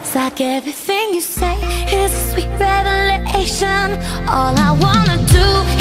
It's like everything you say is a sweet revelation. All I wanna do